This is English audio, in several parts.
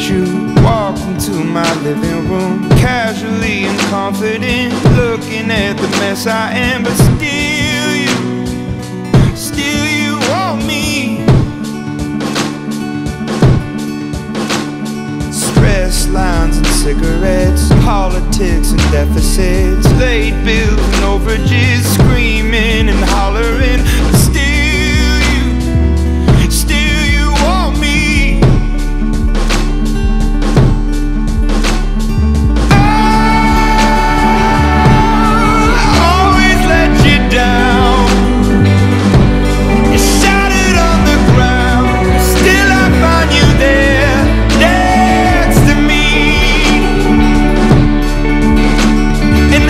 you walked into my living room, casually and confident, looking at the mess I am. But still you want me. Stress lines and cigarettes, politics and deficits, late bills and overages, screaming and hollering. But still you want me. Always let you down. You shattered on the ground, still I find you there, next to me. And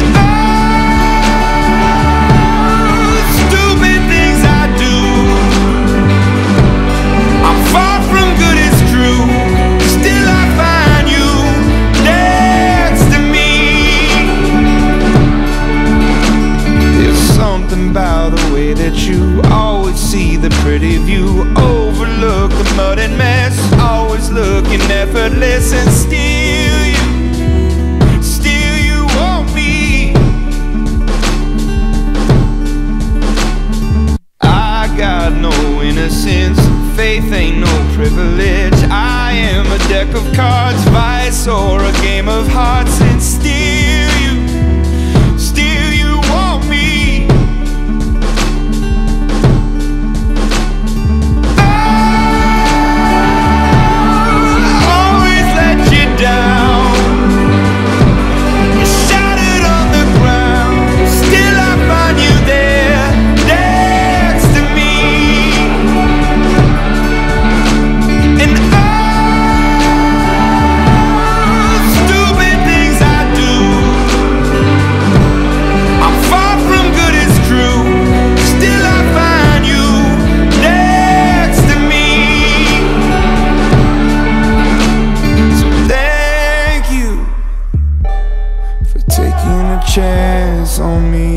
stupid things I do, I'm far from good, it's true, still I find you next to me. There's something about the way that you always see the pretty view, overlook the mud and mess, always looking effortless. And still you want me. I got no innocence, faith ain't no privilege. I am a deck of cards, vice or a game of hearts. And still you want me. Always let you down. You shattered on the ground, still I find you there, next to me. And stupid things I do, I'm far from good, it's true, still I find you next to me. So thank you for taking a chance on me.